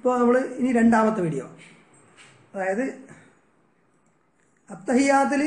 അപ്പോൾ നമ്മൾ ഇനി രണ്ടാമത്തെ വീഡിയോ, അതായത് അത്തഹിയാത്തിൽ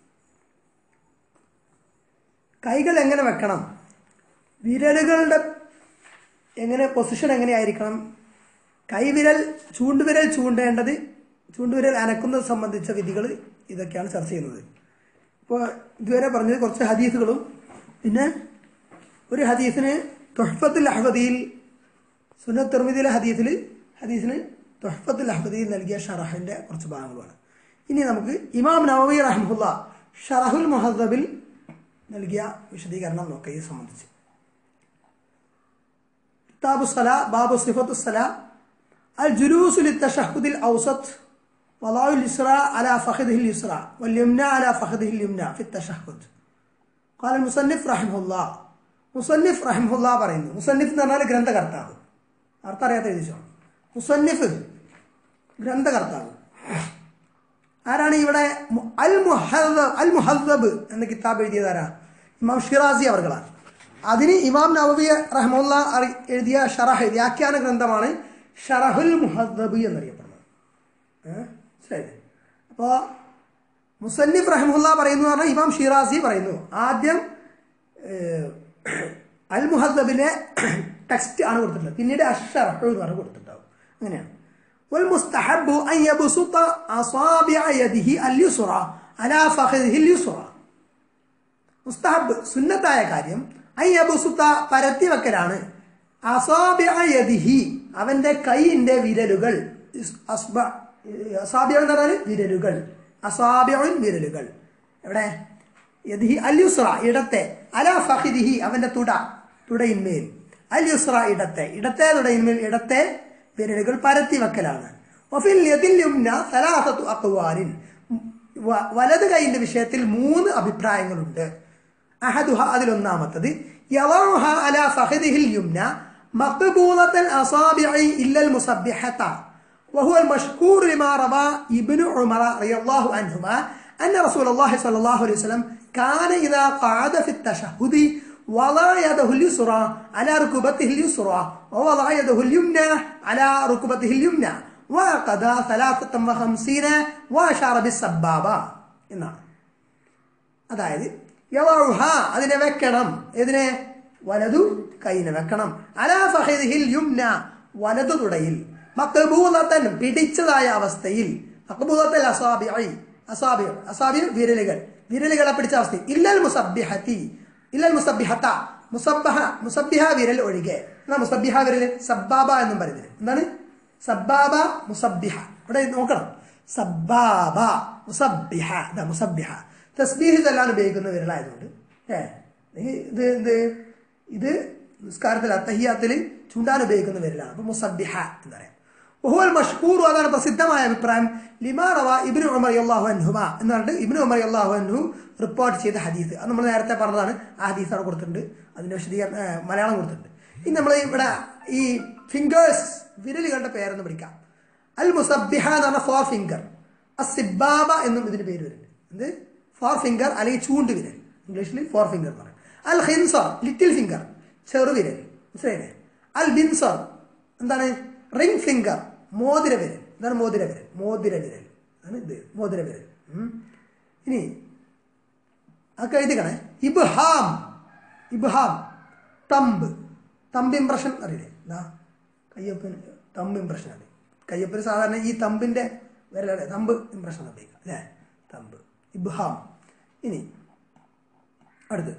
കൈകൾ എങ്ങനെ വെക്കണം, വിരലുകളുടെ എങ്ങനെ പൊസിഷൻ എങ്ങനെയായിരിക്കണം, കൈവിരൽ ചൂണ്ടുവിരൽ ചൂണ്ടേണ്ടത്, ചൂണ്ടുവിരൽ അനക്കുന്നത് സംബന്ധിച്ച വിധികൾ, ഇതൊക്കെയാണ് ചർച്ച ചെയ്യുന്നത്. ഇപ്പോൾ ഇതുവരെ പറഞ്ഞത് കുറച്ച് ഹദീസുകളും പിന്നെ ഒരു ഹദീസിന് തുഹ്ഫത്തുൽ അഹ്വദിയിൽ സുന്നത്ത് തിർമിദിയിലെ ഹദീസിന് തുഹ്ഫത്തുൽ അഹ്വദിയിൽ നൽകിയ ഷറഹിന്റെ കുറച്ച് ഭാഗങ്ങളുമാണ്. ഇനി നമുക്ക് ഇമാം നവവി റഹ്മത്തുള്ളാഹി ഷറഹുൽ മുഹദ്ദബിൽ നൽകിയ വിശദീകരണം നോക്കാം. ഇത് സംബന്ധിച്ച് കിതാബു സ്വലാ ബാബു സിഫത്തു സ്വലാ അൽ ജുലൂസു ലിത്തശഹുദിൽ ഔസത്ത് വളാഉൽ ഇസ്റാ അലാ ഫഖദിഹിൽ യുസ്റാ വൽ യംന അലാ ഫഖദിഹിൽ യുംന ഫി തശഹുദ്. ഖാല മുസന്നിഫ് റഹിമഹുല്ലാഹ്, മുസന്നിഫ് റഹിമഹുല്ലാഹ് പറയുന്നു. മുസന്നിഫ് എന്ന് പറഞ്ഞാൽ ഗ്രന്ഥകർത്താവ്, അർത്ഥം അറിയാത്ത എഴുതിച്ചോ. മുസന്നിഫ് ഗ്രന്ഥകർത്താവ് ആരാണ്? ഇവിടെ അൽ മുഹദ്ദബ് എന്ന കിതാബ് എഴുതിയതാരാ? ഇമാം ഷിറാസി അവർകളാണ്. അതിന് ഇമാം നവവി റഹ്മത്തുള്ളാഹി എഴുതിയ ഷറഹ് വ്യാഖ്യാന ഗ്രന്ഥമാണ് ഷറഹുൽ മുഹദ്ദബ് എന്നറിയപ്പെടുന്നത്. ശരി. അപ്പോൾ മുസന്നിഫ് റഹ്മത്തുള്ളാഹി പറയുന്നു പറഞ്ഞാൽ ഇമാം ഷിറാസി പറയുന്നു. ആദ്യം അൽ മുഹദ്ദബിലെ ടെക്സ്റ്റ് ആണ് കൊടുത്തിട്ടുള്ളത്, പിന്നീട് അഷ്ഷറഹു എന്ന് പറഞ്ഞ് കൊടുത്തിട്ടുണ്ടാവും. അങ്ങനെയാണ്. والمستحب أن يبسط أصابع يده اليسرى على فخذه اليسرى. മുസ്തഹബ് സുന്നത്തായ കാര്യം അൻ യബ്സുത പരത്തി വെക്കലാണ്. അസാബിഅ യദിഹി അവന്റെ കൈയിന്റെ വിരലുകൾ, അസാബിഅ എന്ന് പറഞ്ഞാൽ വിരലുകൾ, അസാബിഉൻ വിരലുകൾ. എവിടെ? യദിഹി അൽ യുസ്ര ഇടത്തെ, അലാ ഫഖദിഹി അവന്റെ തുടയിന്മേൽ, അൽ യുസ്ര ഇടത്തെ തുടയിന്മേൽ ഇടത്തെ വിരലുകൾ പരത്തി വെക്കലാണ്. വഫിൽ യദിൽ യുംന സലാസതു അഖ്വാലിൻ വലത് കൈയിന്റെ വിഷയത്തിൽ 3 അഭിപ്രായങ്ങളുണ്ട്. അഹദുഹ അതിലൊന്നാമത്തത് യളഉഹ അലാ ഫഖദിഹിൽ യുംന മഖ്ബൂലത്തൻ അസാബിഇ ഇല്ലൽ മുസബ്ബിഹത വഹുവ المشهور لما روى ابن عمر رضي الله عنهما أن رسول الله صلى الله عليه وسلم كان إذا قعد في التشهد وضع يده اليسرى على ركبته اليسرى ووضع يده اليمنى على ركبته اليمنى وقضى 53 وأشار بالسبابة എന്നാണ്. അതായത് യളഉഹ അതിനെ വെക്കണം, ഇതിനെ വലതു കൈയിനെ വെക്കണം, അലാ ഫഖദിഹിൽ യുംന വലതു തുടയിൽ, മഖ്ബൂലത്തൻ പിടിച്ചതായ അവസ്ഥയിൽ, മഖ്ബൂലത്തൽ അസാബിഇ വിരലുകളെ പിടിച്ച അവസ്ഥയിൽ, ഇല്ലൽ മുസബ്ബിഹത മുസബ്ബിഹ വിരൽ ഒഴികെ. എന്നാ മുസബ്ബിഹ വിരൽ സബ്ബാബ എന്നും പറയുന്നത്. എന്താണ് സബ്ബാബ മുസബ്ബിഹ? ഇവിടെ നോക്കണം. സബ്ബാബ മുസബ്ബിഹ, മുസബ്ബിഹ തസ്ബീഹ് ചൊല്ലാൻ ഉപയോഗിക്കുന്ന വിരലായതുകൊണ്ട് ഇത് നിസ്കാരത്തിൽ അത്തഹിയ്യാത്തിൽ ചൂണ്ടാൻ ഉപയോഗിക്കുന്ന വിരലാണ്. അപ്പൊ മുസബ്ബിഹ എന്ന് പറയാം. വഹുവൽ മഷ്ഹൂർ അതാണ് പ്രസിദ്ധമായ അഭിപ്രായം. ലിമാ റവ ഇബ്നു ഉമർ റളിയല്ലാഹു അൻഹുമ എന്ന് പറഞ്ഞിട്ട് ഇബ്നു ഉമർ റളിയല്ലാഹു അൻഹു റിപ്പോർട്ട് ചെയ്ത ഹദീസ്. അത് നമ്മൾ നേരത്തെ പറഞ്ഞതാണ്. ആ ഹദീസ് അവിടെ കൊടുത്തിട്ടുണ്ട്, അതിന്റെ മലയാളം കൊടുത്തിട്ടുണ്ട്. ഇനി നമ്മൾ ഇവിടെ ഈ ഫിംഗേഴ്സ് വിരലുകളുടെ പേരെന്ന് പിടിക്കാം. അൽ മുസബ്ബിഹ എന്ന് പറഞ്ഞ 4 ഫിംഗർ, അസിബാബ എന്നും ഇതിന് പേര് വരുന്നുണ്ട്. എന്ത്? 4 ഫിംഗർ അല്ലെങ്കിൽ ചൂണ്ടുവിരൽ, ഇംഗ്ലീഷിൽ 4 ഫിംഗർ എന്ന് പറയും. അൽ ഖിൻസർ ലിറ്റിൽ ഫിംഗർ ചെറുവിരൽ, മനസ്സിലായില്ലേ? അൽ ബിൻസർ എന്താണ്? റിംഗ് ഫിംഗർ മോതിരവിരൽ. എന്താണ് മോതിരവിരൽ? മോതിരവിരൽ ആണ് ഇത്, മോതിരവിരൽ. ഇനി അതൊക്കെ എഴുതിക്കണേ. ഇബ്ഹാം തമ്പ് ഇംപ്രഷൻ അറിയില്ലേ? കയ്യൊപ്പിന് തമ്പ് ഇംപ്രഷൻ ആണ്. കയ്യൊപ്പിന് സാധാരണ ഈ തമ്പിന്റെ വിരലല്ലേ തമ്പ് ഇംപ്രഷൻ ഉപയോഗിക്കാം അല്ലേ? തമ്പ് ഇബ്ഹാം. ഇനി അടുത്ത്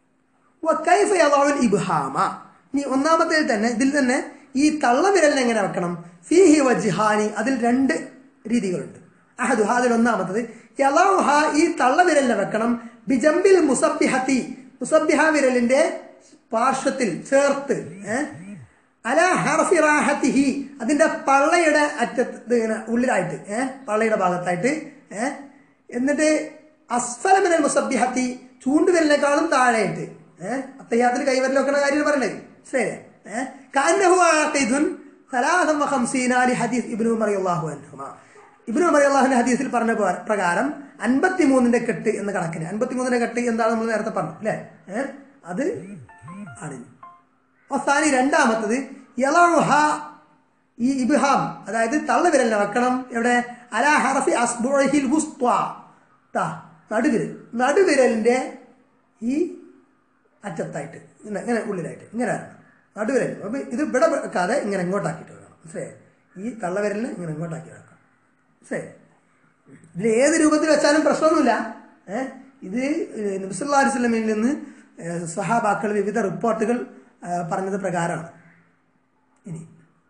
ഇബ്ഹാമ. ഇനി ഒന്നാമത്തേൽ തന്നെ ഇതിൽ തന്നെ ഈ തള്ളവിരലിനെ എങ്ങനെ വെക്കണം? ഫീഹി വജ്ഹാനി, അതിൽ 2 രീതികളുണ്ട്. അഹദുഹ അതിൽ ഒന്നാമത്തത് യളഉഹ ഈ തള്ളവിരലിനെ വെക്കണം ബിജംബിൽ മുസബ്ബിഹതി മുസബ്ബിഹ വിരലിന്റെ പാർശ്വത്തിൽ ചേർത്ത്, അലാ ഹർഫി റാഹതിഹി അതിന്റെ പള്ളയുടെ അറ്റത്ത് ഇങ്ങനെ ഉള്ളിലായിട്ട്, പള്ളയുടെ ഭാഗത്തായിട്ട്, എന്നിട്ട് അസ്ഫല മിനൽ മുസബ്ബിഹതി ചൂണ്ടുവിരലിനേക്കാളും താഴെയായിട്ട്. അത്തഹിയ്യാത്തിൽ കൈവിരൽ വെക്കുന്ന കാര്യം പറയണേ ശരി. കഅന്നഹു ആഖിദുൻ 53 ലഹദീസ് ഇബ്നു ഉമർ റളിയല്ലാഹു അൻഹുമാ. ഇബ്നു ഉമർ റളിയല്ലാഹു അൻഹു ഹദീസിൽ പറഞ്ഞ പ്രകാരം 53ന്റെ കെട്ട് എന്ന കണക്കിന് 53ന്റെ കെട്ട് എന്താണ് നമ്മൾ നേരത്തെ പറഞ്ഞു അല്ലേ? അത് ആണ്. അവസാനി രണ്ടാമത്തത് യളഉഹ ഈ ഇബ്ഹാം അതായത് തള്ളവിരലിനെ വെക്കണം എവിടെ? അലാ ഹർഫി അസ്ബുഇഹിൽ വുസ്ത്വാ, നടുവിരലിന്റെ ഈ അറ്റത്തായിട്ട് ഇങ്ങനെ ഉള്ളിലായിട്ട് ഇങ്ങനെ നടുവിരൽ. അപ്പൊ ഇത് ഇവിടെ വെക്കാതെ ഇങ്ങനെ ഇങ്ങോട്ടാക്കിയിട്ട് വേണം. മനസ്സിലായി? ഈ തള്ളവിരലിന് ഇങ്ങനെ ഇങ്ങോട്ടാക്കി വെക്കാം. മനസ്സിലായി? ഇതിൽ ഏത് രൂപത്തിൽ വെച്ചാലും പ്രശ്നമൊന്നുമില്ല. ഇത് നബി സല്ലല്ലാഹു അലൈഹി വസല്ലമയിൽ നിന്ന് സ്വഹാബാക്കൾ വിവിധ റിപ്പോർട്ടുകൾ പറഞ്ഞത് പ്രകാരമാണ്. ഇനി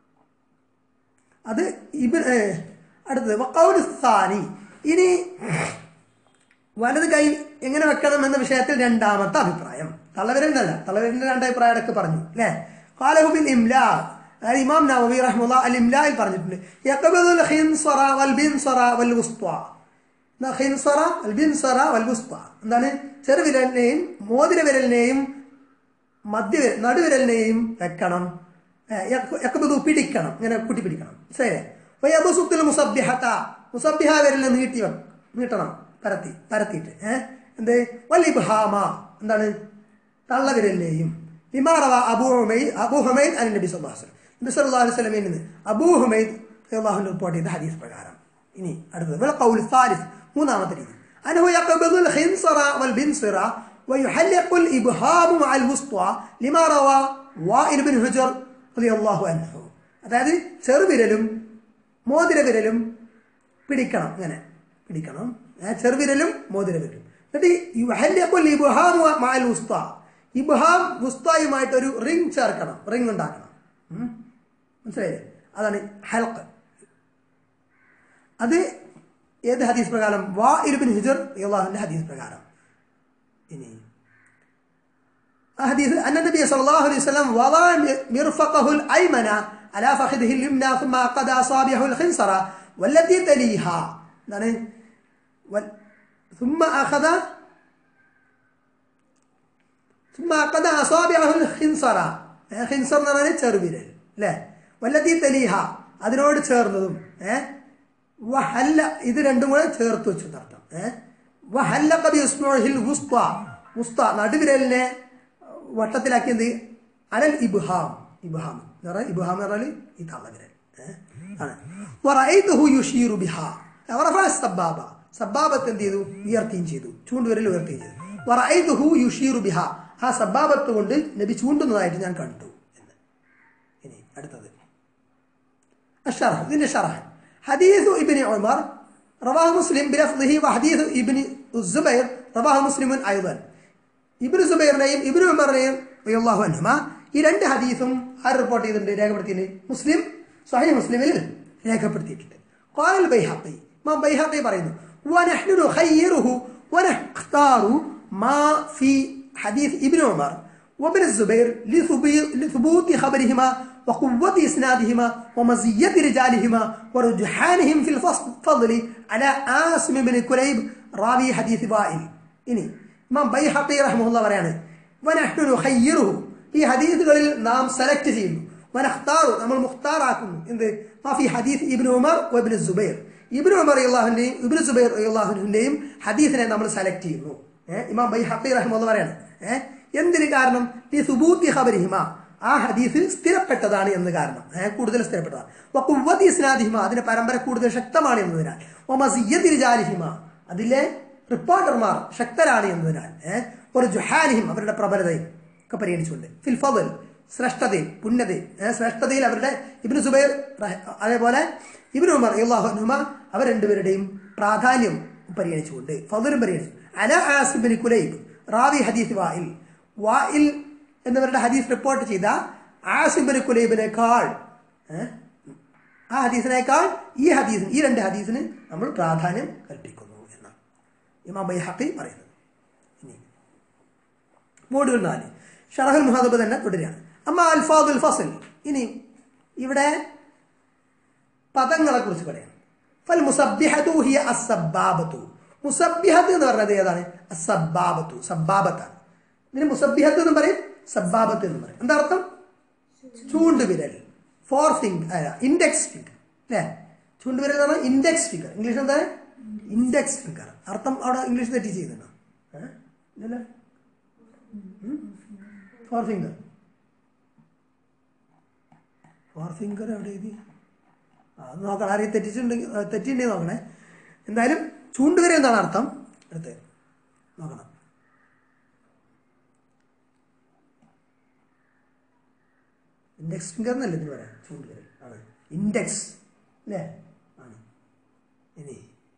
അത് അടുത്തത് വഖൗലു സാനി. ഇനി വലത് കൈ എങ്ങനെ വെക്കണം എന്ന വിഷയത്തിൽ രണ്ടാമത്തെ അഭിപ്രായം. തള്ളവിരലിനല്ല, തള്ളവിരലിന്റെ രണ്ട് അഭിപ്രായം ഇടയ്ക്ക് പറഞ്ഞു അല്ലേ? ഖാലഹു ബിൽ ഇംലാ, അതായത് ഇമാം നവവി റഹ്മത്തുള്ളാഹി അൽ ഇംലായിൽ പറഞ്ഞിട്ടുണ്ട് യഖബദുൽ ഖിൻസറ വൽ ബിൻസറ വൽ വുസ്ത്വാ. ഖിൻസറ അൽ ബിൻസറ വൽ വുസ്ത്വാ എന്താണ്? ചെറുവിരലിനെയും മോതിരവിരലിനെയും നടുവിരലിനെയും വെക്കണം. യഖബദു പിടിക്കണം, ഇങ്ങനെ കൂട്ടി പിടിക്കണം. ശരിയല്ലേ? വയബസുത്തുൽ മുസബ്ബിഹത, മുസബ്ബിഹ വിരലിനെ നീട്ടണം, പരത്തിയിട്ട്. എന്ത്? വൽ ഇബ്ഹാമ എന്താണ്? തള്ളവിരലിനെയും. ബിമാ റവ അബൂ ഹുമൈദ് അൻ നബി സല്ലല്ലാഹു അലൈഹി വസല്ലം, നബി സല്ലല്ലാഹു അലൈഹി വസല്ലമയിൽ നിന്ന് അബൂ ഹുമൈദ് റളിയല്ലാഹു അൻഹു റിപ്പോർട്ട് ചെയ്ത ഹദീസ് പ്രകാരം. ഇനി അടുത്തത് വൽ ഖൗലു സാലിസ്, മൂന്നാമത്തെ രീതി. അൻഹു യഖബദുൽ ഖിൻസറ വൽ ബിൻസറ വയുഹല്ലിഖുൽ ഇബ്ഹാമു മഅൽ വുസ്ത്വാ ലിമാ റവ വാഇൽ ബിൻ ഹുജർ റളിയല്ലാഹു അൻഹു. അതായത് ചെറുവിരലും മോതിരവിരലും പിടിക്കണം, ഇങ്ങനെ പിടിക്കണം, ചെറുവിരലും മോതിരവിരലും. എന്നിട്ട് യുഹല്ലിഖുൽ ഇബ്ഹാമു മഅൽ വുസ്ത്വാ, ഇബ്ഹാം വുസ്ത്വായുമായിട്ട് ഒരു റിംഗ് ചേർക്കണം, റിംഗ് ഉണ്ടാക്കണം. മനസ്സിലായില്ലേ? അതാണ് ഹൽഖ്. അത് ഏത് ഹദീസ് പ്രകാരം? വാഇൽ ബിൻ ഹുജർ റളിയല്ലാഹുവിന്റെ ഹദീസ് പ്രകാരം. ഇനി ഹദീസ് അന്ന നബി സല്ലല്ലാഹു അലൈഹി വസല്ലം വദഅ മിർഫഖഹുൽ അയ്മന അലാ ഫഖദിഹിൽ യുംന ثم قد اصابعه الخنصره والتي تليها. എന്താണ്? ثم قد اصابعه الخنصره. ഖിൻസർ എന്ന് പറഞ്ഞാൽ ചെറുവിരൽ അല്ലേ? വല്ലത്തി തലീഹ അതിനോട് ചേർന്നതും. വഹല്ല ഇത് രണ്ടും കൂടെ ചേർത്ത് വെച്ചു നടത്താം. വഹല്ലഖ ബിസ്മുഹിൽ വുസ്ത്വാ, വുസ്ത്വാ നടുവിരലിനെ വട്ടത്തിലാക്കിയത് അലൽ ഇബ്ഹാം, ഇബ്ഹാം എന്ന് പറഞ്ഞാൽ ഇബ്ഹാം എന്ന് പറഞ്ഞാൽ ഈ തള്ളവിരൽ ആണ്. വറഅയ്തുഹു യുശീറു ബിഹാ വറഫഅ സബ്ബാബ, സബ്ബാബത്ത് എന്ത് ചെയ്തു? ഉയർത്തുകയും ചെയ്തു, ചൂണ്ടുവിരൽ ഉയർത്തുകയും ചെയ്തു. വറഅയ്തുഹു യുശീറു ബിഹാ, ആ സബ്ബാബത്ത് കൊണ്ട് നബി ചൂണ്ടുന്നതായിട്ട് ഞാൻ കണ്ടു എന്ന്. ഇനി അടുത്തത് അശ്ശറഹ്, ഇതിന്റെ ഷറഹ്. ഹദീസ് ഇബ്നു ഉമർ റവാഹു മുസ്ലിം ബിലഫ്ദിഹി വഹദീസ് ഇബ്നു സുബൈർ റവാഹു മുസ്ലിമുൻ അയ്ദൻ. ഇബ്നു സുബൈറിനെയും ഇബ്നു ഉമറിനെയും റളിയല്ലാഹു അൻഹുമാ ഈ രണ്ട് ഹദീസും ആര് റിപ്പോർട്ട് ചെയ്തിട്ടുണ്ട്? രേഖപ്പെടുത്തിയിട്ടുണ്ട്. മുസ്ലിം സ്വഹീഹ് മുസ്ലിമിൽ രേഖപ്പെടുത്തിയിട്ടുണ്ട്. ഖാലൽ ബൈഹഖി, ഇമാം ബൈഹഖി പറയുന്നു വനഹ്നു നുഖയ്യിറുഹു വനഖ്താറു മാ ഫി ഹദീസ് ഇബ്നു ഉമർ വഇബ്നു സുബൈർ لثبوت خبرهما وقوة إسنادهما ومزية رجالهما ورجحانهم في الفضل على عاصم بن كليب راوي حديث وائل. ഇനി ഇമാം ബൈഹഖി റഹ്മത്തുള്ളാഹി പറയാണ് വനഹ്നു നുഖയ്യിറുഹു, ഈ ഹദീസുകളിൽ നാം സെലക്ട് ചെയ്യുന്നു. വനഖ്താറു നമ്മൾ മുഖ്താറാക്കുന്നു. എന്ത്? മാ ഫി ഹദീസ് ഇബ്നു ഉമർ വഇബ്നു സുബൈർ, ഇബ്നു ഉമർ റളിയല്ലാഹുവിന്റെയും ഇബ്നു സുബൈർ റളിയല്ലാഹുവിന്റെയും ഹദീസിനെ നമ്മൾ സെലക്ട് ചെയ്യുന്നു. ഇമാം ബൈഹഖി റഹ്മത്തുള്ളാഹി പറയാണ് എന്തിന്? കാരണം ഈ സുബൂത്തി ഖബരിഹിമ, ആ ഹദീസ് സ്ഥിരപ്പെട്ടതാണ് എന്ന് കാരണം, കൂടുതൽ സ്ഥിരപ്പെട്ടതാണ്. വഖുവ്വതി ഇസ്നാദിഹിമ, അതിന്റെ പരമ്പര കൂടുതൽ ശക്തമാണ് എന്നതിനാൽ. വമസിയ്യതി റിജാലിഹിമ, അതിലെ റിപ്പോർട്ടർമാർ ശക്തരാണ് എന്നതിനാൽ. ഒരു ജുഹാലിഹിം, അവരുടെ പ്രബലതയും ഒക്കെ പരിഗണിച്ചുകൊണ്ട്. ഫിൽ ഫദൽ, ശ്രേഷ്ഠതയിൽ, പുണ്യതയിൽ, ശ്രേഷ്ഠതയിൽ അവരുടെ ഇബ്നു സുബൈർ അതേപോലെ ഇബ്നു ഉമർ റളിയല്ലാഹു അൻഹുമ അവർ രണ്ടുപേരുടെയും പ്രാധാന്യം പരിഗണിച്ചുകൊണ്ട്, ഫദലും പരിഗണിച്ചു. അല ആസിം ബിൻ കുലൈബ് റാവി ഹദീസ് വായിൽ, വായിൽ എന്നിവരുടെ ഹദീസ് റിപ്പോർട്ട് ചെയ്ത ആസിം ബിൻ കുലൈബിനേക്കാൾ, ആ ഹദീസിനേക്കാൾ ഈ ഹദീസിന്, ഈ രണ്ട് ഹദീസിന് നമ്മൾ പ്രാധാന്യം കൽപ്പിക്കുന്നു എന്നാണ് ഇമാം ബൈഹഖി പറയുന്നത്. ഇനി മോഡ്യൂൾ 4 ഷറഹുൽ മുഹദ്ദബ് തന്നെ തുടരുകയാണ്. അമ്മാ അൽഫാദുൽ ഫസ്ൽ, ഇനി ഇവിടെ പദങ്ങളെ കുറിച്ച് പറയാം. ഫൽ മുസബ്ബിഹതു ഹിയ അസ്സബ്ബാബത്തു, മുസബ്ബിഹത്ത് എന്ന് പറഞ്ഞത് ഏതാണ്? അസ്സബ്ബാബത്തു, സബ്ബാബത്താണ്. ഇതിന് മുസബ്ബിഹത്ത് എന്നും പറയും, സബ്ബാബത്ത് എന്നും പറയും. എന്താ അർത്ഥം? ചൂണ്ടുവിരൽ, ഫോർ ഫിംഗർ, ഇൻഡെക്സ് ഫിംഗർ അല്ലേ? ചൂണ്ടുവിരൽ എന്ന് പറഞ്ഞാൽ ഇൻഡെക്സ് ഫിംഗർ. ഇംഗ്ലീഷ് എന്താ? Index finger. അർത്ഥം അവിടെ ഇംഗ്ലീഷ് തെറ്റി ചെയ്യുന്നുണ്ടോ? ഫോർ ഫിംഗർ, ഫോർ ഫിംഗർ എവിടെ എഴുതി? അത് നോക്കണം, ആരെയും തെറ്റിയിട്ടുണ്ടെങ്കിൽ നോക്കണേ. എന്തായാലും ചൂണ്ടുവിരൽ എന്താണ് അർത്ഥം എടുത്ത് നോക്കണം. ഇൻഡെക്സ് ഫിംഗർ എന്നല്ല ഇതിന് പറയാം, ചൂണ്ടുവിരൽ ആണ് ഇൻഡെക്സ് അല്ലേ ആണ്. ഇനി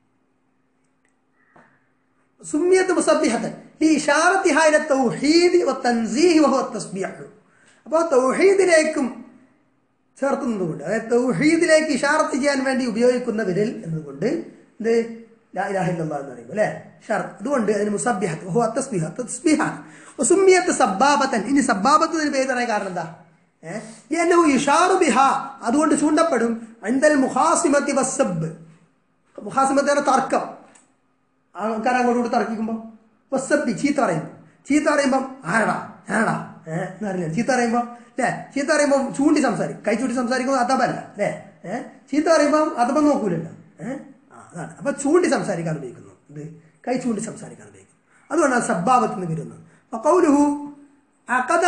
സുമ്മിയത്ത് മുസബ്ബിഹത്തൻ ലിഇശാറത്തിഹാ ഇല തൗഹീദ് വതൻസീഹ് വഹുവ തസ്ബീഹ്. അപ്പോൾ തൗഹീദിലേക്കും ചേർത്തുന്നതുകൊണ്ട്, അതായത് തൗഹീദിലേക്ക് ഇഷാറത്ത് ചെയ്യാൻ വേണ്ടി ഉപയോഗിക്കുന്ന വിരൽ എന്നതുകൊണ്ട് എന്ത് ലാ ഇലാഹ ഇല്ലല്ലാഹ് എന്ന് പറയുമ്പോൾ അല്ലേ ഷർത്ത്. അതുകൊണ്ട് അതിന് മുസബ്ബിഹത്ത് വഹുവ തസ്ബീഹ് തസ്ബീഹാണ്. വസുമ്മിയത്ത് സബ്ബാബത്തൻ. ഇനി സബ്ബാബത്തിന് പേര് പറയാൻ കാരണം എന്താ? ലിഅന്നഹു യുഷാറു ബിഹാ, അതുകൊണ്ട് ചൂണ്ടപ്പെടും. ഇൻദൽ മുഖാസിമത്തി വസ്സബ്. മുഖാസിമത്ത് എന്ന തർക്കം, ആൾക്കാർ അങ്ങോട്ട് തർക്കിക്കുമ്പോൾ, വസ്സബ് ചീത്ത പറയുമ്പോൾ ആരടാ ഞാനടാ എന്നറിയില്ല. ചീത്ത പറയുമ്പോൾ അല്ലേ, ചീത്ത പറയുമ്പോൾ ചൂണ്ടി സംസാരിക്കും, കൈ ചൂണ്ടി സംസാരിക്കുന്നത് അതബല്ല അല്ലേ. ചീത്ത പറയുമ്പോൾ അതബം നോക്കൂലല്ലോ. അതാണ് അപ്പൊ ചൂണ്ടി സംസാരിക്കാൻ ഉപയോഗിക്കുന്നു, ഇത് കൈ ചൂണ്ടി സംസാരിക്കാൻ ഉപയോഗിക്കുന്നു. അതുകൊണ്ടാണ് സബ്ബാബത്തിന് വരുന്നത്. ഖൗലുഹു അഖദ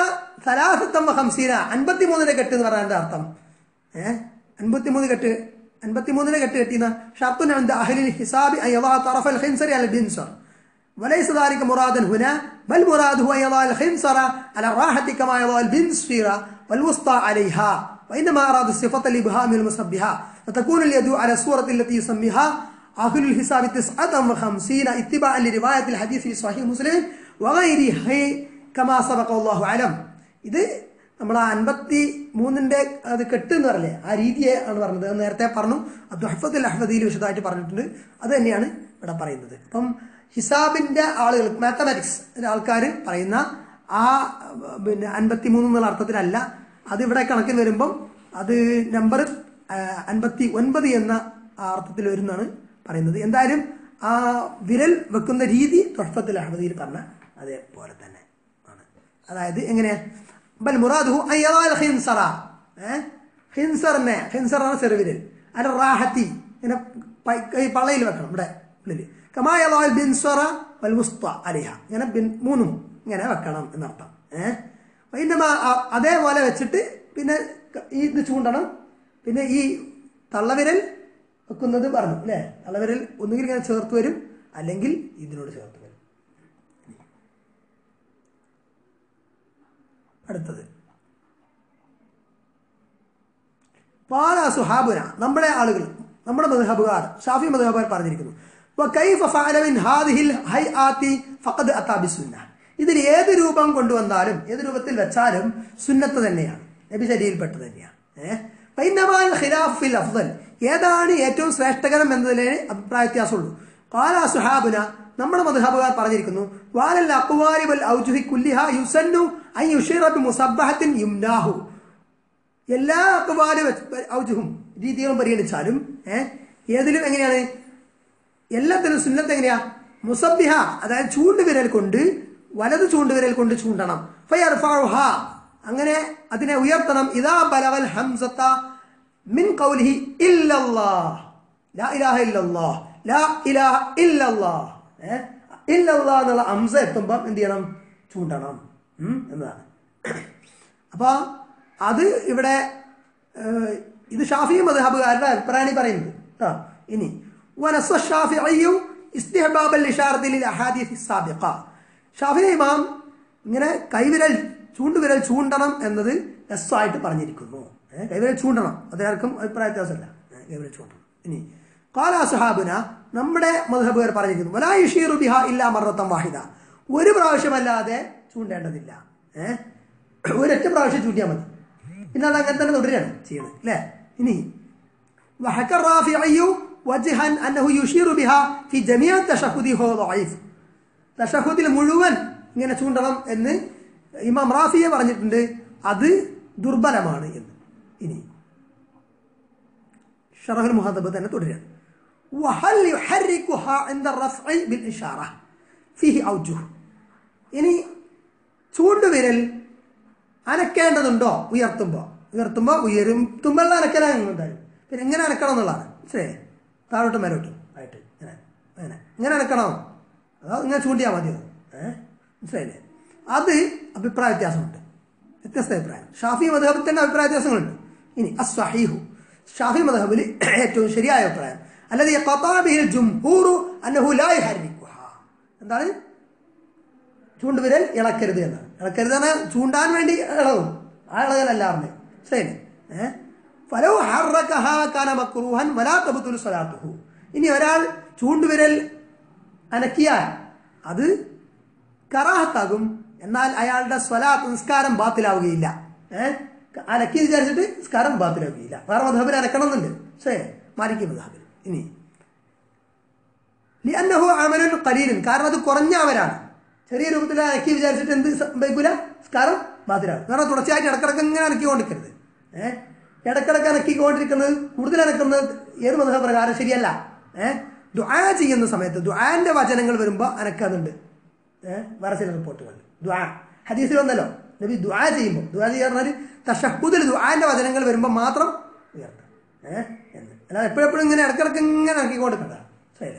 53 കെട്ട് എന്ന് പറഞ്ഞാൽ എന്താ അർത്ഥം? 53 കെട്ട് കെട്ടിയെന്ന ഷർത്തുൻ ഇൻദ അഹ്ലിൽ ഹിസാബി അൻ യദഅ തറഫൽ ഖിൻസറി അൽ ബിൻസർ وليس ذلك مرادا هنا بل مراده أن يضع الخنصر على الراحة كما يضع البنصر والوسطى عليها وإنما أراد الصفة لإبهام المسبحة فتكون اليد على الصورة التي يسميها أهل الحساب 59 اتباعا لرواية الحديث في صحيح مسلم وغيره كما سبق الله أعلم. ഇത് നമ്മൾ 53 അത് കെട്ട് എന്ന് പറയില്ലേ, ആ രീതിയെ ആണ് പറഞ്ഞത്. നേരത്തെ പറഞ്ഞു, തുഹ്ഫത്തുൽ അഹ്വദിയിൽ വിശദമായിട്ട് പറഞ്ഞിട്ടുണ്ട്. അത് തന്നെയാണ് ഇവിടെ പറയുന്നത്. അപ്പം ഹിസാബിന്റെ ആളുകൾ, മാത്തമാറ്റിക്സ് ആൾക്കാർ പറയുന്ന ആ 53 എന്നുള്ള അർത്ഥത്തിലല്ല. അത് ഇവിടെ കണക്കിൽ വരുമ്പം അത് നമ്പർ 59 എന്ന അർത്ഥത്തിൽ വരുന്നതാണ് പറയുന്നത്. എന്തായാലും ആ വിരൽ വെക്കുന്ന രീതി തുഹ്ഫത്തുൽ അഹ്വദിയിൽ പറഞ്ഞ അതേപോലെ തന്നെ ആണ്. അതായത് എങ്ങനെയാ? ബൽ മുറാദുഹു അൻ യദഅൽ ഖിൻസറ, ഖിൻസറാണ് ചെറുവിരൽ, അൽ റാഹത്തി ഇങ്ങനെ പള്ളയിൽ വെക്കണം, ഇവിടെ ഉള്ളിൽ. കമാ യദഅൽ ബിൻസറ വൽ വുസ്ത അലൈഹ, ഇങ്ങനെ മൂന്നും ഇങ്ങനെ വെക്കണം എന്നർത്ഥം. പിന്നെ അതേപോലെ വെച്ചിട്ട് പിന്നെ ഇത് ചൂണ്ടണം. പിന്നെ ഈ തള്ളവിരൽ വെക്കുന്നത് പറഞ്ഞു അല്ലേ, തള്ളവിരൽ ഒന്നുകിൽ ഇങ്ങനെ ചേർത്ത് വരും, അല്ലെങ്കിൽ ഇതിനോട് ചേർത്ത് വരും. അടുത്തത് പാല സുഹാബുന, നമ്മുടെ ആളുകൾ, നമ്മുടെ മദ്ഹബുകാർ, ഷാഫി മദ്ഹബുകാർ പറഞ്ഞിരിക്കുന്നു, വകൈഫ ഫഅല മിൻ ഹാദിഹിൽ ഹൈആതി ഫഖദ് അതാ ബിസുന്നah. ഇതിൽ ഏത് രൂപം കൊണ്ടുവന്നാലും ഏത് രൂപത്തിൽ വെച്ചാലും സുന്നത്ത് തന്നെയാണ്, നബി ശരീരപ്പെട്ടത് തന്നെയാണ്. ഫഇന്നമാൽ ഖിലാഫ് ഫിൽ അഫ്ദൽ, ഏതാണ് ഏറ്റവും ശ്രേഷ്ഠകരം എന്നതിലേ അഭിപ്രായ വ്യത്യാസമുള്ളൂ. ഖാല സുഹാബുന, നമ്മുടെ മദ്ഹബുകാർ പറഞ്ഞിരിക്കുന്നു, വാലൽ അഖ്വാലി വൽ ഔജുഹി കുല്ലിഹാ യുസന്നു അൻ യുശിറ ബിമുസബ്ബഹത്തിൻ യുംനാഹു. എല്ലാ അഖ്വാലി ഔജുഹും രീതികളും പരിഗണിച്ചാലും ഏതിലും എങ്ങനെയാണ്? എല്ലാത്തിനും സുന്നത്ത് എങ്ങനെയാ? മുസബ്ബിഹ, അതായത് ചൂണ്ടുവിരൽ കൊണ്ട്, വലത് ചൂണ്ടുവിരൽ കൊണ്ട് ചൂണ്ടണം. ഫയർഫഉഹ, അങ്ങനെ അതിനെ ഉയർത്തണം. ഇദാ ബലഗൽ ഹംസത മിൻ ഖൗലിഹി ഇല്ലല്ലാഹ്, ലാ ഇലാഹ ഇല്ലല്ലാഹ്, ലാ ഇലാഹ ഇല്ലല്ലാഹ്, ഇല്ലല്ലാഹ് എന്നുള്ള ഹംസ എത്തുമ്പോൾ എന്ത് ചെയ്യണം? ചൂണ്ടണം എന്നതാണ്. അപ്പൊ അത് ഇവിടെ ഇത് ഷാഫി മദ്ഹബുകാരുടെ അഭിപ്രായമാണ് പറയുന്നത് കേട്ടോ. ഇനി ونص الشافعي استحباب الإشارة للأحاديث السابقة. ഷാഫി ഇമാം ഇങ്ങനെ കൈവിരൽ ചൂണ്ടുവിരൽ ചൂണ്ടണം എന്നത് നസ്സായിട്ട് പറഞ്ഞിരിക്കുന്നു. കൈവിരൽ ചൂണ്ടണം, അതിനാർക്കും അഭിപ്രായ വ്യത്യാസമല്ല, കൈവിരൽ ചൂണ്ടണം. ഇനി ഖാല അസ്ഹാബുന, നമ്മുടെ മദ്ഹബുകാർ പറഞ്ഞിരിക്കുന്നു, വലാ യുശീറു ബിഹാ ഇല്ലാ മറത്തൻ വാഹിദ, ഒരു പ്രാവശ്യമല്ലാതെ ചൂണ്ടേണ്ടതില്ല. ഒരൊറ്റ പ്രാവശ്യം ചൂണ്ടിയാൽ മതി, പിന്നെ അത് അങ്ങനെ തന്നെ തുടരുകയാണ് ചെയ്യുന്നത് അല്ലേ. ഇനി വഹക റാഫിഈ വജ്ഹൻ അന്നഹു യുശീറു ബിഹാ ഫി ജമീഅ തശഹുദി ഹുവ ദഈഫ്, തശഹുദിൽ മുഴുവൻ ഇങ്ങനെ ചൂണ്ടണം എന്ന് ഇമാം റാഫിയെ പറഞ്ഞിട്ടുണ്ട്, അത് ദുർബലമാണ് എന്ന്. ഇനി ശറഹുൽ മുഹദ്ദബ് തന്നെ തുടരുകയാണ്. വഹൽ യുഹർരികുഹാ ഇൻദ റഫഇ ബിൽ ഇശാറ ഫീഹി ഔജുഹ്. ഇനി ചൂണ്ടുവിരൽ അനക്കേണ്ടതുണ്ടോ? ഉയർത്തുമ്പോൾ ഉയരുത്തുമ്പോൾ അനക്കലാണ് എന്തായാലും. പിന്നെ എങ്ങനെ അനക്കണം എന്നുള്ളതാണ്, ശരി, താഴോട്ടും മേലോട്ടും ആയിട്ട് ഇങ്ങനെ അനക്കണം, അതാ ഇങ്ങനെ ചൂണ്ടിയാൽ മതി. മനസ്സിലായില്ലേ? അത് അഭിപ്രായ വ്യത്യാസമുണ്ട്, വ്യത്യസ്ത അഭിപ്രായം. ഷാഫി മദ്ഹബിൽ തന്നെ അഭിപ്രായ വ്യത്യാസങ്ങളുണ്ട്. ഇനി അസ്സഹീഹു ഷാഫി മദ്ഹബിൽ ഏറ്റവും ശരിയായ അഭിപ്രായം അല്ലദീ ഖതാ ബിഹിൽ ജുംഹൂർ അന്നഹു ലാ യുഹർരിക്കുഹ. എന്താണ്? ചൂണ്ടുവിരൽ ഇളക്കരുത് എന്നാണ്. ഇളക്കരുത് എന്നാൽ ചൂണ്ടാൻ വേണ്ടി ഇളകും, ആ ഇളകലല്ല പറഞ്ഞത്. ശരി. ഫലൗ ഹറക്കഹ കാന മക്റൂഹൻ വലാ തബ്തുലു സ്വലാത്തുഹു. ഇനി ഒരാൾ ചൂണ്ടുവിരൽ അനക്കിയാൽ അത് കറാഹത്താകും, എന്നാൽ അയാളുടെ സ്വലാത്ത് നിസ്കാരം ബാത്തിലാവുകയില്ല. അനക്കി വിചാരിച്ചിട്ട് നിസ്കാരം ബാത്തിലാവുകയില്ല. വേറെ മദ്ഹബിൽ അനക്കണമെന്നുണ്ട്, ശരി, മാലിക്കി മദ്ഹബിൽ. ഇനി ലിഅന്നഹു അമലുൻ ഖലീലുൻ, കാരണം അത് കുറഞ്ഞ അമലാണ്. ചെറിയ രൂപത്തിൽ അനക്കി വിചാരിച്ചിട്ട് എന്ത് സംഭവിക്കില്ല, നിസ്കാരം ബാത്തിലാവും. കാരണം തുടർച്ചയായിട്ട് ഇടക്കിടക്ക് ഇങ്ങനെ അനക്കിക്കൊണ്ടിരിക്കരുത്. ഇടക്കിടക്ക് അനക്കിക്കൊണ്ടിരിക്കുന്നത്, കൂടുതൽ അനക്കുന്നത് ഏത് മദ്ഹബ് പ്രകാരം ശരിയല്ല. ദുആ ചെയ്യുന്ന സമയത്ത് ദുആന്റെ വചനങ്ങൾ വരുമ്പോൾ അനക്കുന്നുണ്ട്. വേറെ ചില റിപ്പോർട്ടുകൾ ദുആ ഹദീസിൽ വന്നല്ലോ, നബി ദുആ ചെയ്യുമ്പോൾ, ദുആ ചെയ്യാൻ പറഞ്ഞാൽ തശഹ്ഹുദിൽ ദുആന്റെ വചനങ്ങൾ വരുമ്പോൾ മാത്രം ഉയർത്താം എന്ന്. അല്ലാതെ എപ്പോഴെപ്പോഴും ഇങ്ങനെ ഇടക്കിടക്ക് ഇങ്ങനെ ഇറക്കിക്കൊണ്ടിരിക്കണ്ട. ശരി.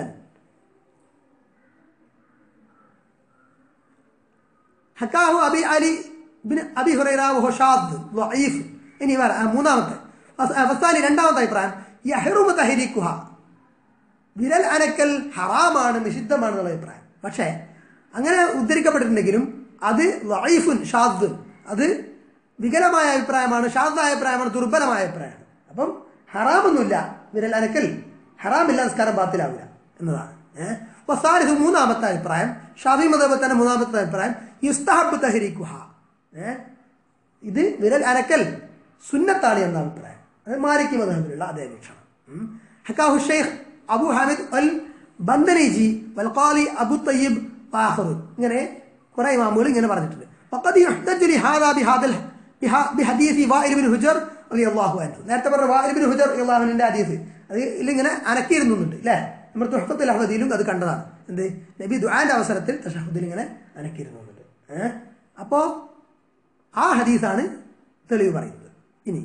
ഹക്കാഹു അബി അലി ബിൻ അബി ഹുറൈറ വഹു ഷാദ് ളഈഫ്. ഇനി മൂന്നാമത്തെ അവസാനി രണ്ടാമത്തെ അഭിപ്രായം യഹ്റുമു തഹരീക്കുഹ, വിരൽ അനക്കൽ ഹറാമാണ്, നിഷിദ്ധമാണ് എന്നുള്ള അഭിപ്രായം. പക്ഷേ അങ്ങനെ ഉദ്ധരിക്കപ്പെട്ടിട്ടുണ്ടെങ്കിലും അത് ളഈഫുൻ ഷാദുൻ, അത് വികലമായ അഭിപ്രായമാണ്, ഷാദായ അഭിപ്രായമാണ്, ദുർബലമായ അഭിപ്രായമാണ്. അപ്പം ഹറാമൊന്നുമില്ല, വിരൽ അനക്കൽ ഹറാമില്ല, നിസ്കാരം ബാത്തിലാവില്ല എന്നതാണ്. വസാലിഹു മൂന്നാമത്തെ അഭിപ്രായം, ഷാഫി മദ്ഹബിൽ തന്നെ മൂന്നാമത്തെ അഭിപ്രായം യുസ്തഹബ്ബു തഹരീക്കുഹ, ഇത് വിരൽ അനക്കൽ സുന്നത്താണ് എന്ന അഭിപ്രായം. അത് മാലിക്കി മദ്ഹബിലുള്ള അതേ വീക്ഷണം. ഹക്കാഹു ഷെയ്ഖ് അബു ഹാമിദ് അൽ ബന്ദനീജി വൽ ഖാലി അബു തയ്യിബ് വാഖിറു, ഇങ്ങനെ കുറെ ഇമാമുകൾ ഇങ്ങനെ പറഞ്ഞിട്ടുണ്ട്. വഖദ് യുഹ്തജു ലിഹാദാ ബിഹദീസി വാഇൽ ഇബ്നു ഹുജർ റളിയല്ലാഹു അൻഹു. നേരത്തെ പറഞ്ഞ വാഇൽ ഇബ്നു ഹുജർ റളിയല്ലാഹു അൻഹുവിന്റെ ഹദീസ് അത് ഇങ്ങനെ അനക്കിയിരുന്നുണ്ട് അല്ലേ? നമ്മൾ തുഹ്ഫത്തുൽ അഹ്വദിയിലും അത് കണ്ടതാണ്. എന്ത്? നബി ദുആന്റെ അവസരത്തിൽ തശഹ്ഹുദിൽ ഇങ്ങനെ അനക്കിയിരുന്നുണ്ട്. അപ്പോ ആ ഹദീസാണ് തെളിവ് പറയുന്നത്. ഇനി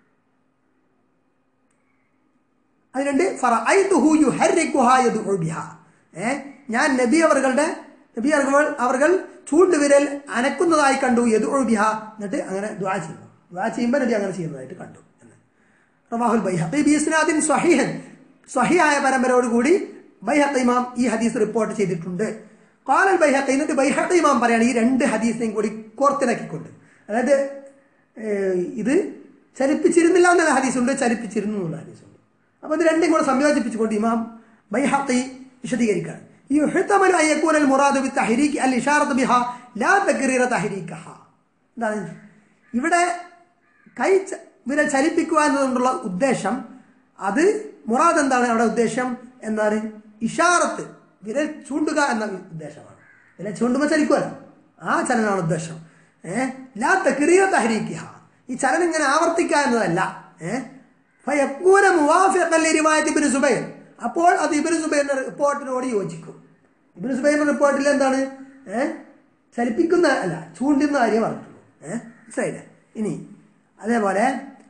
അതിലുണ്ട് ഫറഅയ്തുഹു യുഹർരിക്കുഹാ യദ്ഉ ബിഹാ, ഞാൻ നബി അവർ ചൂണ്ടുവിരൽ അനക്കുന്നതായി കണ്ടു, യദ്ഉ ബിഹാ, എന്നിട്ട് അങ്ങനെ ദുആ ചെയ്യുന്നു. ദുആ ചെയ്യുമ്പോൾ നബി അങ്ങനെ ചെയ്യുന്നതായിട്ട് കണ്ടു എന്ന്. റവാഹുൽ ബൈഹഖി ബിഇസ്നാദിൻ സ്വഹീഹൻ, സ്വഹീഹായ പരമ്പരയോടുകൂടി ബൈഹഖി ഇമാം ഈ ഹദീസ് റിപ്പോർട്ട് ചെയ്തിട്ടുണ്ട്. ഖാലൽ ബൈഹഖി, എന്നിട്ട് ബൈഹഖി ഇമാം പറയാണ് ഈ രണ്ട് ഹദീസിനെയും കൂടി കോർത്തിണക്കിക്കൊണ്ട്, അതായത് ഇത് ചലിപ്പിച്ചിരുന്നില്ല എന്നുള്ള ഹദീസുണ്ട്, ചലിപ്പിച്ചിരുന്നു എന്നുള്ള ഹദീസുണ്ട്. അപ്പൊ ഇത് രണ്ടും കൂടെ സംയോജിപ്പിച്ചുകൊണ്ട് ഇമാം ബൈഹഖി വിശദീകരിക്കുകയാണ്. യുഹ്തമലു അൻ യകൂന അൽ മുറാദു ബിത്തഹ്രീക് അൽ ഇശാറത്തു ബിഹാ ലാ തഖ്രീറ തഹ്രീകഹ. എന്താണ് ഇവിടെ കൈ വിരൽ ചലിപ്പിക്കുക എന്നതുകൊണ്ടുള്ള ഉദ്ദേശം, അത് മുറാദ് എന്താണ് അവിടെ ഉദ്ദേശം എന്താണ്? ഇഷാറത്ത്, വിരൽ ചൂണ്ടുക എന്ന ഉദ്ദേശമാണ്. വിരൽ ചൂണ്ടുമ്പോൾ ചലിക്കുമല്ലോ, ആ ചലനമാണ് ഉദ്ദേശം. ലാ തഖ്രീറ തഹ്രീകഹ, ഈ ചലനം ഇങ്ങനെ ആവർത്തിക്കുക എന്നതല്ല. ഫയകൂന മുവാഫിഖൻ ലിറിവായത്ത് ഇബ്നു സുബൈർ, അപ്പോൾ അത് ഇബ്നു സുബൈറിന്റെ റിപ്പോർട്ടിനോട് യോജിക്കും. ഇബ്നു സുബൈറിന്റെ റിപ്പോർട്ടിൽ എന്താണ്? ചലിപ്പിക്കുന്ന അല്ല, ചൂണ്ടുന്ന കാര്യം പറഞ്ഞിട്ടുള്ളൂ. മനസ്സിലായില്ലേ? ഇനി അതേപോലെ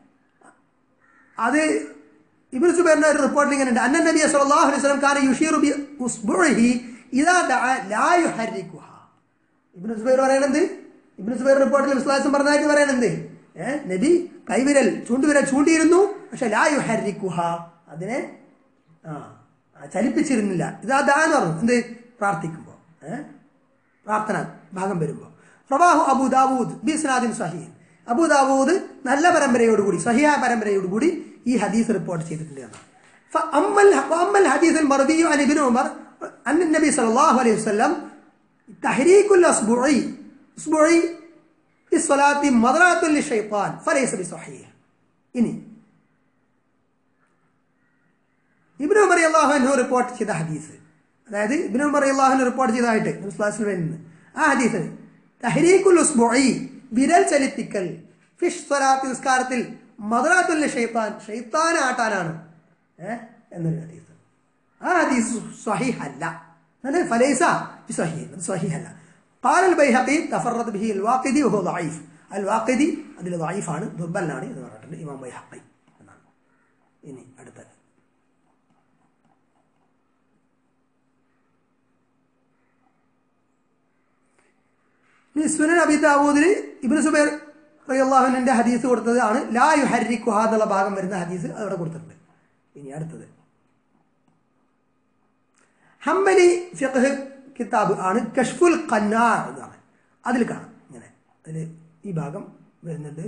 അത് ഇബ്നു സുബൈറിന്റെ ഒരു റിപ്പോർട്ടിൽ ഇങ്ങനെ ഉണ്ട്, അന്ന നബി സല്ലല്ലാഹു അലൈഹി വസല്ലം കാന യുഷീറു ബി ഉസ്ബുഇഹി ഇദാ ദഅ ലാ യുഹർരികുഹ. ഇബ്നു സുബൈർ പറയണത്, ഇബ്നു സുബൈർ റിപ്പോർട്ടിൽ വിശ്വാസം പറഞ്ഞതായിട്ട് പറയണത്, നബി കൈവിരൽ ചൂണ്ടുവിരൽ ചൂണ്ടിയിരുന്നു, പക്ഷെ ലാ യുഹർരികുഹ, അതിനെ ചലിപ്പിച്ചിരുന്നില്ല. ഇതാന്ന് പറഞ്ഞു, എന്ത്? പ്രാർത്ഥിക്കുമ്പോ, പ്രാർത്ഥന ഭാഗം വരുമ്പോ. റവാഹു അബൂ ദാവൂദ് ബിസ്നാദിൻ സ്വഹീഹ്, അബൂ ദാവൂദ് നല്ല പരമ്പരയോടുകൂടി, സ്വഹീഹ പരമ്പരയോടുകൂടി ഈ ഹദീസ് റിപ്പോർട്ട് ചെയ്തിട്ടുണ്ട്. ഫഅമ്മൽ ഹദീസുൽ മർവിയു അൻ ഇബ്നു ഉമർ അന്ന നബി സല്ലല്ലാഹു അലൈഹി വസല്ലം തഹ്രീകുൽ അസ്ബുഇ ഫിസ്സലാത്തി മദ്റഅത്തുൽ ലിശൈത്താൻ ഫലൈസ ബിസ്വഹീഹ്. ഇനി ഇബ്നു ഉമർ റളിയല്ലാഹു അൻഹു റിപ്പോർട്ട് ചെയ്ത ഹദീസ്, അതായത് ഇബ്നു ഉമർ റളിയല്ലാഹു അൻഹു റിപ്പോർട്ട് ചെയ്തതായിട്ട് ആ ഹദീസിൽ തഹ്രീകുൽ ഉസ്ബുഇ, വിരൽ ചലിപ്പിക്കൽ, ഫിഷ് സ്വലാത്തി നിസ്കാരത്തിൽ, മദ്റഅത്തുൽ ലിശൈത്താൻ, ശൈത്താൻ ആട്ടാനാണ് എന്നൊരു ഹദീസ്. ആ ഹദീസ് സ്വഹീഹ് അല്ല, ഫലൈസ ബിസ്വഹീഹ്, സ്വഹീഹ് അല്ല. قال البيهقي تفرد به الواقدي وهو ضعيف. الواقدي അതിൽ ضعيفാണ്, ദുർബലനാണ് എന്ന് പറഞ്ഞിട്ടുണ്ട് ഇമാം ബൈഹഖി എന്നാണ്. ഇനി അടുത്തത് സുനൻ അബി ദാവൂദിൽ ഇബ്നു സുബൈർ റളിയല്ലാഹു അൻഹുവിന്റെ ഹദീസ് കൊടുത്തത് ആണ് ലാ യുഹർരിക്കുഹ എന്നുള്ള ഭാഗം വരുന്ന ഹദീസ് അവിടെ കൊടുത്തിട്ടുണ്ട്. ഇനി അടുത്തത് ഹംബലി ഫിഖ് കിതാബ് ആണ് കശ്ഫുൽ ഖന്നാ എന്നാണ്. അതിൽ കാണാം ഇങ്ങനെ, അതിൽ ഈ ഭാഗം വരുന്നുണ്ട്.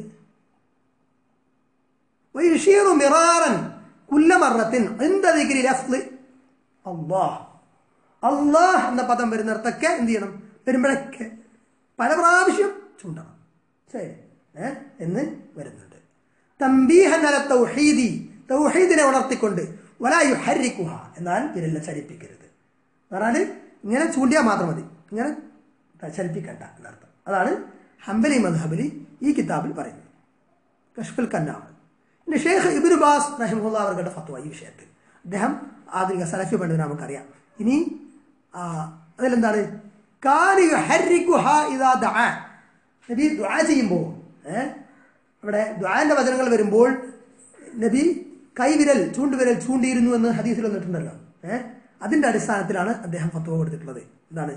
വയുഷീറു മിറാറൻ കുല്ല മറത്തിൻ ഇൻദ ദിക്രി ലഫ്ള് അല്ലാഹ്, അല്ലാഹ് എന്ന പദം വരുന്നിടത്തൊക്കെ എന്ത് ചെയ്യണം, വരുമ്പോഴൊക്കെ പല പ്രാവശ്യം ചൂണ്ടണം. ശരി എന്ന് വരുന്നുണ്ട്. തംബീഹൻ അല തൗഹീദി, തൗഹീദിനെ ഉണർത്തിക്കൊണ്ട് വലാ യുഹർരിക്കുഹ, എന്നാൽ വിരൽ ചലിപ്പിക്കരുത്. പറഞ്ഞാൽ ഇങ്ങനെ ചൂണ്ടിയാൽ മാത്രം മതി, ഇങ്ങനെ ചലിപ്പിക്കണ്ട എന്നർത്ഥം. അതാണ് ഹംബലി മദ്ഹബിലി ഈ കിതാബിൽ പറയുന്നത്. കശ്ഫുൽ ഖന്നാണ്. പിന്നെ ഷെയ്ഖ് ഇബ്നു ബാസ് റഹിമഹുല്ലാഹ് അവരുടെ ഫത്വ ഈ വിഷയത്തിൽ, അദ്ദേഹം ആധുനിക സലഫി പണ്ഡിതൻ നമുക്കറിയാം. ഇനി അതിലെന്താണ്, കാന യുഹർരിക്കുഹ ഇദാ ദഅ, നബി ദുആ ചെയ്യുമ്പോൾ ഇവിടെ ദുആന്റെ വചനങ്ങൾ വരുമ്പോൾ നബി കൈവിരൽ ചൂണ്ടുവിരൽ ചൂണ്ടിയിരുന്നു എന്ന് ഹദീസിൽ വന്നിട്ടുണ്ടല്ലോ. അതിന്റെ അടിസ്ഥാനത്തിലാണ് അദ്ദേഹം ഫത്വ കൊടുത്തിട്ടുള്ളത്. എന്താണ്,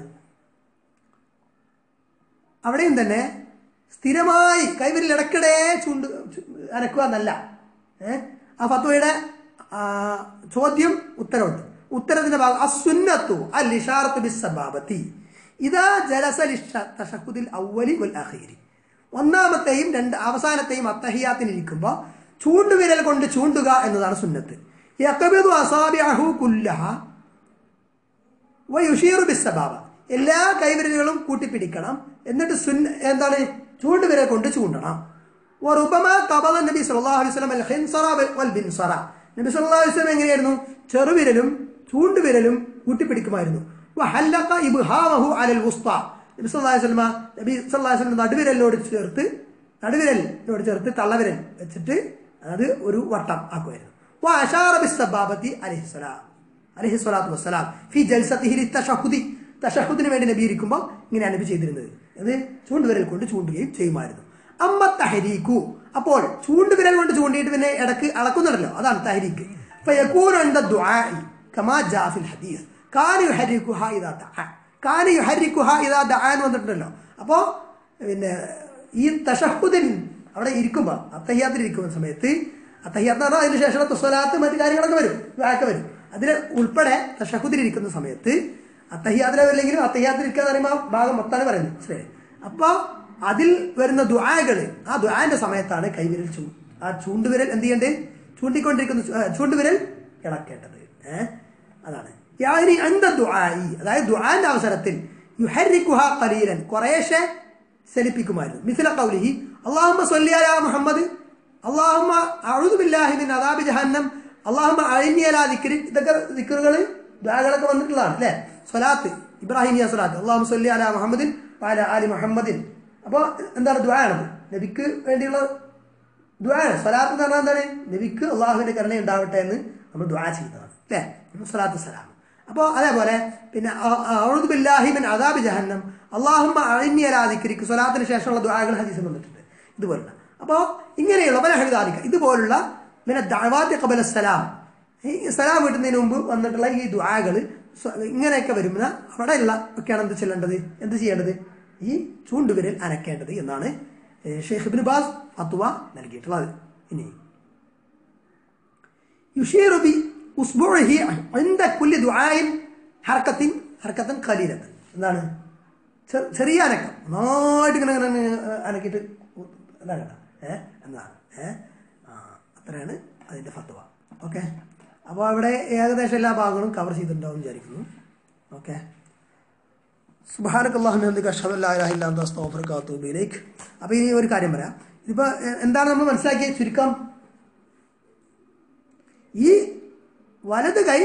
അവിടെയും തന്നെ സ്ഥിരമായി കൈവിരൽ ഇടയ്ക്കിടെ അനക്കുക എന്നല്ല. ആ ഫത്വയുടെ ചോദ്യം ഉത്തരവുണ്ട്. ഉത്തരത്തിന്റെ ഭാഗം അസ്സുന്നത്തു അൽ ഇഷാറത്തു ബിസ്സബാബത്തി ഇദാ ജലസ ലിത്തശഹുദിൽ അവ്വലി വൽ അഖീരി, ഒന്നാമത്തെയും അവസാനത്തെയും അത്തഹിയാത്തിന് ഇരിക്കുമ്പോൾ ചൂണ്ടുവിരൽ കൊണ്ട് ചൂണ്ടുക എന്നതാണ് സുന്നത്ത്. യഖബിദു അസാബിഅഹു കുല്ലഹ വയുഷീറു ബിസ്സബാബ, എല്ലാ കൈവിരലുകളും കൂട്ടിപ്പിടിക്കണം, എന്നിട്ട് എന്താണ് ചൂണ്ടുവിരൽ കൊണ്ട് ചൂണ്ടണം. വറുബമാ ഖബദ നബി സല്ലല്ലാഹു അലൈഹി വസല്ലം അൽ ഖിൻസറ വൽ ബിൻസറ, നബി സല്ലല്ലാഹു അലൈഹി വസല്ലം എങ്ങനെയായിരുന്നു, ചെറുവിരലും ചൂണ്ടുവിരലും കൂട്ടിപ്പിടിക്കുമായിരുന്നു. വഹല്ലഖ ഇബ്ഹാമഹു അലൽ വുസ്ത, നബി സല്ലല്ലാഹു അലൈഹി വസല്ലം നടുവിരലിനോട് ചേർത്ത് തള്ളവിരൽ വെച്ചിട്ട് അത് ഒരു വട്ടം ആക്കുമായിരുന്നു. വഅശാറ ബിസ്സബാബത്തി അലൈഹി സ്വലാത്തു വസ്സലാം ഫി ജൽസതിഹി ലിത്തശഹുദി, തശഹുദിന് വേണ്ടി നബി ഇരിക്കുമ്പോൾ ഇങ്ങനെയാണ് നബി ചെയ്തിരുന്നത്. അത് ചൂണ്ടുവിരൽ കൊണ്ട് ചൂണ്ടുകയും ചെയ്യുമായിരുന്നു. അമ്മ തഹരീക്കു, അപ്പോൾ ചൂണ്ടുവിരൽ കൊണ്ട് ചൂണ്ടിയിട്ട് പിന്നെ ഇടക്ക് അളക്കുന്നുണ്ടല്ലോ, അതാണ് തഹരീക്ക്. ഫയകൂനു ഇൻദ ദുആഇ കമാ ജാ ഫിൽ ഹദീസ് കാന യുഹർരിക്കുഹ ഇദാ ദഅ, കാന യുഹർരിക്കുഹ ഇദാ ദഅ എന്ന് വന്നിട്ടുണ്ടല്ലോ. അപ്പോൾ പിന്നെ ഈ തശഹുദിൻ അവിടെ ഇരിക്കുമ്പോൾ അത്തഹിയാത്തിൽ ഇരിക്കുന്ന സമയത്ത്, അത്തഹിയാത്ത് എന്ന് പറഞ്ഞാൽ അതിന് ശേഷമുള്ള സ്വലാത്ത് മറ്റു കാര്യങ്ങളൊക്കെ വരും, ദുആയൊക്കെ വരും. അതിൽ ഉൾപ്പെടെ തശഹുദിൽ ഇരിക്കുന്ന സമയത്ത് അത്തഹിയാത്തിലെങ്കിലും അത്തഹിയാത്തിൽ ഇരിക്കുക എന്ന് പറയുമ്പോൾ ഭാഗം മൊത്തമാണ് പറയുന്നത്. ശരി, അപ്പോൾ അതിൽ വരുന്ന ദുആകൾ, ആ ദുആന്റെ സമയത്താണ് കൈവിരൽ ആ ചൂണ്ടുവിരൽ എന്ത് ചെയ്യേണ്ടത്, ചൂണ്ടിക്കൊണ്ടിരിക്കുന്ന ചൂണ്ടുവിരൽ ഇളക്കേണ്ടത്. അതാണ് യാനി അൻദ ദുആഇ, അതായത് ദുആന്റെ അവസരത്തിൽ യുഹർരിക്കുഹ ഖലീലൻ, കുറേശ്ശെ ചലിപ്പിക്കുമായിരുന്നു. മിസ്ല ഖൗലിഹി അല്ലാഹുമ്മ സ്വല്ലി അലാ മുഹമ്മദ്, അല്ലാഹുമ്മ അഊദു ബില്ലാഹി മിൻ അദാബി ജഹന്നം, അല്ലാഹുമ്മ അഇന്നി അലാ ദിക്രി, ഇതൊക്കെ ദിക്റുകൾ ദുആകളൊക്കെ വന്നിട്ടുള്ളതാണ് അല്ലേ. സ്വലാത്ത് ഇബ്രാഹിമിയ സ്വലാത്ത്, അല്ലാഹുമ്മ സ്വല്ലി അലാ മുഹമ്മദിൻ വഅലാ ആലി മുഹമ്മദിൻ. അപ്പോൾ എന്താണ്, ദുആയാണത്, നബിക്ക് വേണ്ടിയുള്ള ദുആയാണ്. സ്വലാത്ത് എന്ന് പറഞ്ഞാൽ എന്താണ്, നബിക്ക് അള്ളാഹുവിന്റെ കരുണ ഉണ്ടാവട്ടെ എന്ന് നമ്മൾ ദുആ ചെയ്യുന്നതാണ് അല്ലേ, സ്വലാത്തു സലാം. അപ്പോൾ അതേപോലെ പിന്നെ അഊദു ബില്ലാഹി മിൻ അദാബി ജഹന്നം, അല്ലാഹുമ്മ അഇന്നി അലാ ദിക്രിക്, സ്വലാത്തിന് ശേഷമുള്ള ദുആകൾ ഹദീസിൽ വന്നിട്ടുണ്ട് ഇതുപോലുള്ള. അപ്പോൾ ഇങ്ങനെയുള്ള ബലഹദാലിക ഇതുപോലുള്ള പിന്നെ ദഅവാത്തി ഖബല സലാം, ഈ സലാം വീട്ടുന്നതിന് മുമ്പ് വന്നിട്ടുള്ള ഈ ദുആകൾ ഇങ്ങനെയൊക്കെ വരുന്ന അവിടെയുള്ള ഒക്കെയാണ് എന്ത് ചെയ്യേണ്ടത്, ഈ ചൂണ്ടുവിരൽ അനക്കേണ്ടത് എന്നാണ് ഷെയ്ഖ് ഇബ്നു ബാസ് ഫത്വ നൽകിയിട്ടുള്ളത്. ഇനി യുഷീറു ബി ഉസ്ബുഇഹി ഇൻദ കുല്ലി ദുആഇൻ ഹർക്കത്തൻ ഖലീലത്തൻ, എന്താണ് ചെറിയ അനക്കം, നന്നായിട്ട് ഇങ്ങനെ അനക്കിയിട്ട് എന്നാണ് അത്രയാണ് അതിന്റെ ഫത്വ. ഓക്കെ, അപ്പോൾ അവിടെ ഏകദേശം എല്ലാ ഭാഗങ്ങളും കവർ ചെയ്തിട്ടുണ്ടാവും വിചാരിക്കുന്നു. ഓക്കെ, സുബ്ഹാനക്കല്ലാഹു വബിഹംദിക അഷ്ഹദു അല്ലാ ഇലാഹ ഇല്ലാ അൻത അസ്തഗ്ഫിറുക വഅതൂബു ഇലൈക്. അപ്പോൾ ഇനി ഒരു കാര്യം പറയാം. ഇതിപ്പോൾ എന്താണ് നമ്മൾ മനസ്സിലാക്കിയ ചുരുക്കം, ഈ വലത് കൈ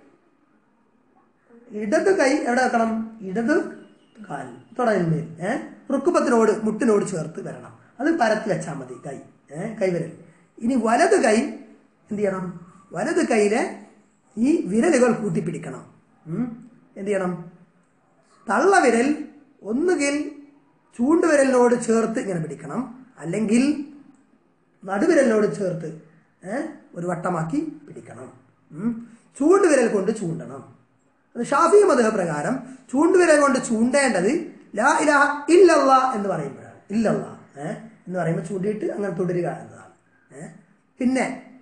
ഇടത് കൈ എവിടെ വെക്കണം, ഇടത് കാൽ തുടങ്ങുന്നതിൽ റുക്കുബത്തിനോട് മുട്ടിനോട് ചേർത്ത് വരണം, അത് പരത്തി വെച്ചാൽ മതി കൈവിരൽ. ഇനി വലത് കൈ എന്ത് ചെയ്യണം, വലത് കൈയിലെ ഈ വിരലുകൾ കൂട്ടിപ്പിടിക്കണം. എന്ത് ചെയ്യണം, തള്ളവിരൽ ഒന്നുകിൽ ചൂണ്ടുവിരലിനോട് ചേർത്ത് ഇങ്ങനെ പിടിക്കണം, അല്ലെങ്കിൽ നടുവിരലിനോട് ചേർത്ത് ഒരു വട്ടമാക്കി പിടിക്കണം. ചൂണ്ടുവിരൽ കൊണ്ട് ചൂണ്ടണം. അത് ഷാഫി മദ്ഹബ് പ്രകാരം ചൂണ്ടുവിരൽ കൊണ്ട് ചൂണ്ടേണ്ടത് ലാ ഇലാഹ ഇല്ലല്ലാഹ് എന്ന് പറയുമ്പോഴാണ്. ഇല്ലല്ലാഹ് എന്ന് പറയുമ്പോൾ ചൂണ്ടിയിട്ട് അങ്ങനെ തുടരുക എന്നതാണ്. പിന്നെ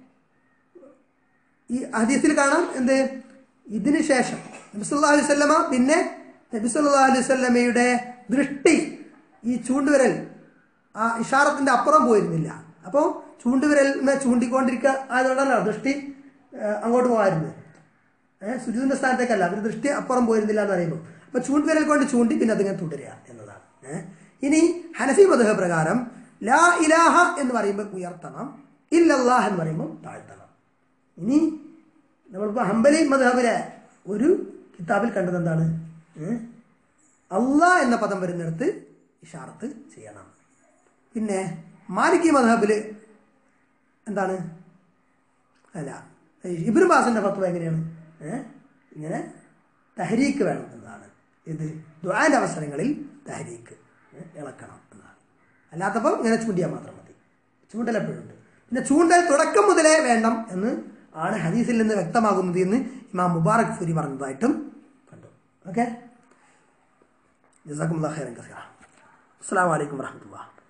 ഈ ഹദീസിൽ കാണാം എന്ത്, ഇതിന് ശേഷം നബി സല്ലല്ലാഹു അലൈഹി വസല്ലമ പിന്നെ നബി സല്ലല്ലാഹു അലൈഹി വസല്ലമയുടെ ദൃഷ്ടി ഈ ചൂണ്ടുവിരൽ ആ ഇഷാറത്തിന്റെ അപ്പുറം പോയിരുന്നില്ല. അപ്പോൾ ചൂണ്ടുവിരൽ ചൂണ്ടിക്കൊണ്ടിരിക്കുക ആയതുകൊണ്ടല്ലോ ദൃഷ്ടി അങ്ങോട്ട് പോകാറുണ്ട്. സുജൂദിന്റെ സ്ഥാനത്തേക്കല്ല, അവർ ദൃഷ്ടി അപ്പുറം പോയിരുന്നില്ല എന്ന് പറയുമ്പോൾ അപ്പൊ ചൂണ്ടുവിരൽ കൊണ്ട് ചൂണ്ടി പിന്നെ അതിങ്ങനെ തുടരുക എന്നതാണ്. ഇനി ഹനഫി മദ്ഹബ് പ്രകാരം ലാ ഇലാഹ എന്ന് പറയുമ്പോൾ ഉയർത്തണം, ഇല്ലല്ലാഹ് എന്ന് പറയുമ്പോൾ താഴ്ത്തണം. ഇനി നമ്മളിപ്പോൾ ഹംബലി മദ്ഹബിലെ ഒരു കിതാബിൽ കണ്ടത് എന്താണ്, അള്ളാഹ് എന്ന പദം വരുന്നിടത്ത് ഇഷാറത്ത് ചെയ്യണം. പിന്നെ മാലിക്കി മദ്ഹബില് എന്താണ്, അല്ല ഇബ്നു ബാസിന്റെ ഫത്വ എങ്ങനെയാണ്, ഇങ്ങനെ തഹരീക്ക് വേണം എന്നതാണ്. ഇത് ദുആന്റെ അവസരങ്ങളിൽ തഹരീക്ക് ഇളക്കണം എന്നതാണ്. അല്ലാത്തപ്പോൾ ഇങ്ങനെ ചൂണ്ടിയാൽ മാത്രം മതി. ചൂണ്ടൽ എപ്പോഴുണ്ട്. പിന്നെ ചൂണ്ടൽ തുടക്കം മുതലേ വേണം എന്ന് ആണ് ഹദീസിൽ നിന്ന് വ്യക്തമാകുന്നത് എന്ന് ഇമാം മുബാറക് ഫൂരി പറഞ്ഞതായിട്ടും കണ്ടു. ഓക്കെ, ജസാക്കുമുല്ലാഹു ഖൈറൻ കസീറ. അസ്സലാമു അലൈക്കും വറഹ്മത്തുള്ളാഹി.